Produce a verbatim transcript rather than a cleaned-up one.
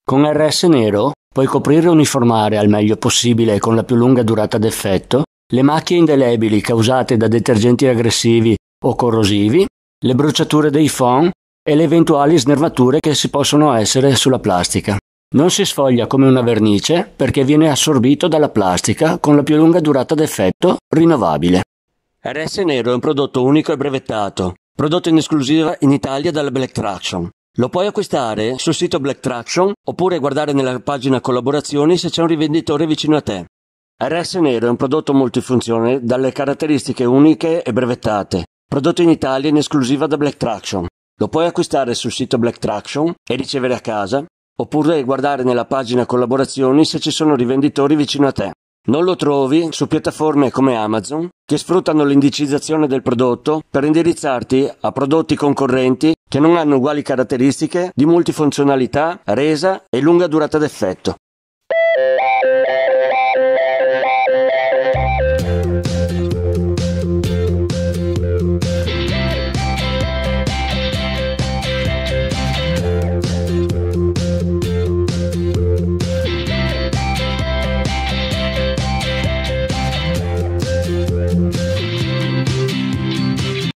Con R S Nero puoi coprire e uniformare al meglio possibile e con la più lunga durata d'effetto le macchie indelebili causate da detergenti aggressivi o corrosivi, le bruciature dei phon e le eventuali snervature che si possono essere sulla plastica. Non si sfoglia come una vernice perché viene assorbito dalla plastica con la più lunga durata d'effetto rinnovabile. R S Nero è un prodotto unico e brevettato, prodotto in esclusiva in Italia dalla Black Traction. Lo puoi acquistare sul sito Black Traction oppure guardare nella pagina collaborazioni se c'è un rivenditore vicino a te. R S Nero è un prodotto multifunzione dalle caratteristiche uniche e brevettate, prodotto in Italia in esclusiva da Black Traction. Lo puoi acquistare sul sito Black Traction e ricevere a casa, oppure guardare nella pagina collaborazioni se ci sono rivenditori vicino a te. Non lo trovi su piattaforme come Amazon, che sfruttano l'indicizzazione del prodotto per indirizzarti a prodotti concorrenti che non hanno uguali caratteristiche di multifunzionalità, resa e lunga durata d'effetto.